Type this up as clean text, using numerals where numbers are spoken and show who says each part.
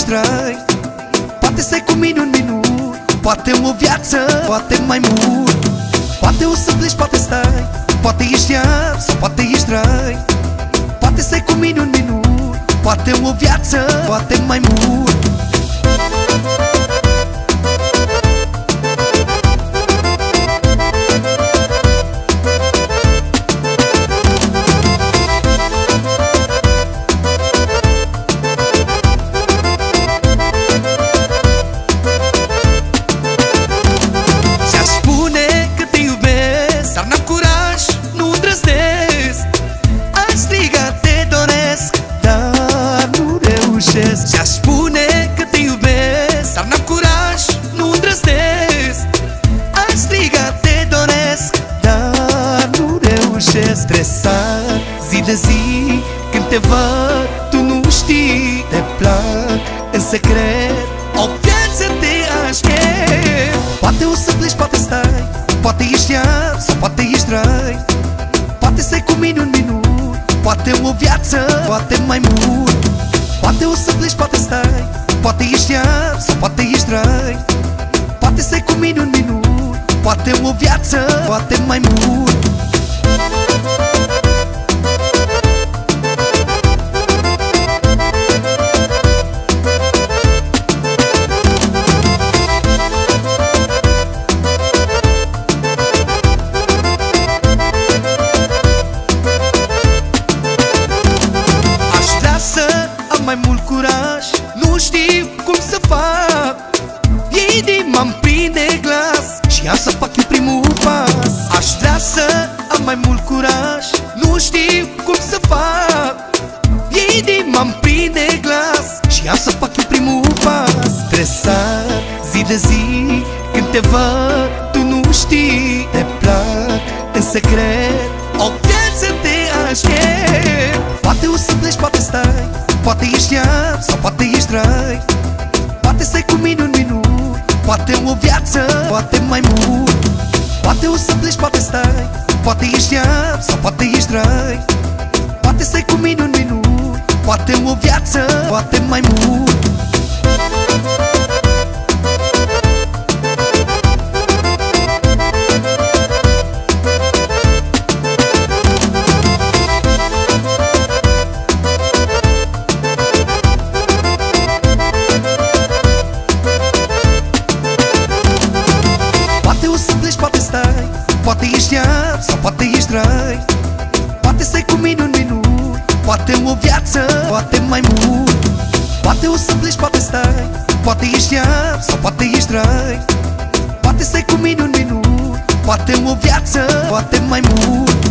Speaker 1: străi. Poate stai cu mine un minut, poate o viață, poate mai mult. Poate o să pleci, poate stai, poate ești iar sau poate ești răi. Poate stai cu mine un minut, poate o viață, poate mai mult.
Speaker 2: Ți-aș spune că te iubesc, dar n-am curaj, nu îndrăznesc. Aș striga te doresc, dar nu reușesc. Stresat zi de zi, când te văd, tu nu știi. Te plac în secret, o viață te aștept.
Speaker 1: Poate o să pleci, poate stai, poate ești iar sau poate ești răi. Poate stai cu mine un minut, poate o viață, poate mai mult. Poate o să pleci, poate stai, poate ești iar sau poate ești răi. Poate stai cu mine un minut, poate o viață, poate mai mult.
Speaker 2: Mai mult curaj, nu știu cum să fac. Inima-mi prinde glas
Speaker 1: și am să fac eu primul pas.
Speaker 2: Aș vrea să am mai mult curaj, nu știu cum să fac. Inima-mi prinde glas
Speaker 1: și am să fac eu primul pas.
Speaker 2: Stresat zi de zi, când te văd, tu nu știi.
Speaker 1: Te plac
Speaker 2: în secret, o viață te aștept.
Speaker 1: Poate o să pleci, poate stai, poate ești iar sau poate ești răi. Poate stai cu mine un minut, poate o viață, poate mai mult. Poate o să pleci, poate stai, poate ești iar sau poate ești răi. Poate stai cu mine un minut, poate o viață, poate mai mult. Poate stai, poate ești iar sau poate ești răi. Poate stai cu mine un minut, poate o viață, poate mai mult. Poate o să pleci, poate stai, poate ești iar sau poate ești răi. Poate stai cu mine un minut, poate o viață, poate mai mult.